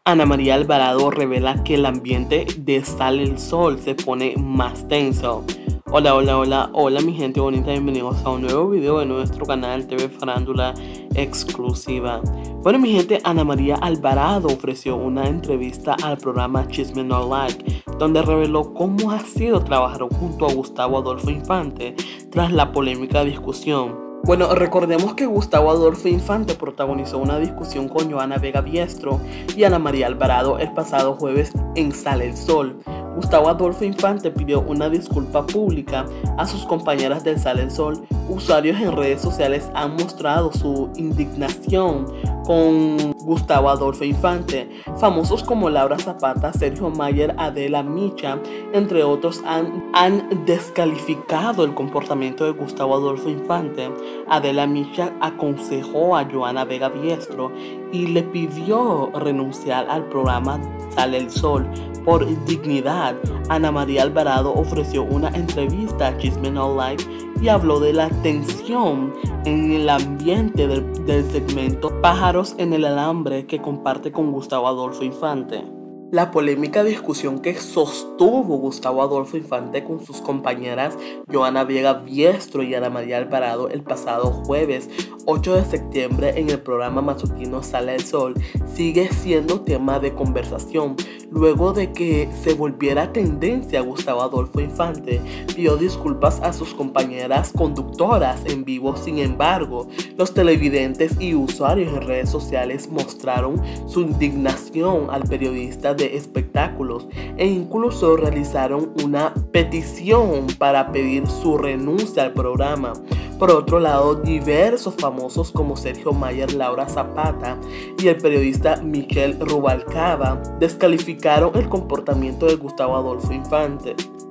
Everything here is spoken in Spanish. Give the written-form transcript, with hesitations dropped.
Ana María Alvarado revela que el ambiente de Sale el Sol se pone más tenso. Hola mi gente bonita, bienvenidos a un nuevo video de nuestro canal TV Farándula Exclusiva. Bueno mi gente, Ana María Alvarado ofreció una entrevista al programa Chisme No Like, donde reveló cómo ha sido trabajar junto a Gustavo Adolfo Infante tras la polémica discusión. Bueno, recordemos que Gustavo Adolfo Infante protagonizó una discusión con Johanna Vega Biestro y Ana María Alvarado el pasado jueves en Sale el Sol. Gustavo Adolfo Infante pidió una disculpa pública a sus compañeras del Sale el Sol. Usuarios en redes sociales han mostrado su indignación con Gustavo Adolfo Infante. Famosos como Laura Zapata, Sergio Mayer, Adela Micha, entre otros, han descalificado el comportamiento de Gustavo Adolfo Infante. Adela Micha aconsejó a Johanna Vega Biestro y le pidió renunciar al programa Sale el Sol por dignidad. Ana María Alvarado ofreció una entrevista a Chisme No Like y habló de la tensión en el ambiente del segmento Pájaros en el Alambre que comparte con Gustavo Adolfo Infante. La polémica discusión que sostuvo Gustavo Adolfo Infante con sus compañeras Johanna Vega Biestro y Ana María Alvarado el pasado jueves 8 de septiembre en el programa matutino Sale el Sol sigue siendo tema de conversación. Luego de que se volviera tendencia, Gustavo Adolfo Infante pidió disculpas a sus compañeras conductoras en vivo. Sin embargo, los televidentes y usuarios en redes sociales mostraron su indignación al periodista de espectáculos e incluso realizaron una petición para pedir su renuncia al programa. Por otro lado, diversos famosos como Sergio Mayer, Laura Zapata y el periodista Michel Rubalcaba descalificaron el comportamiento de Gustavo Adolfo Infante.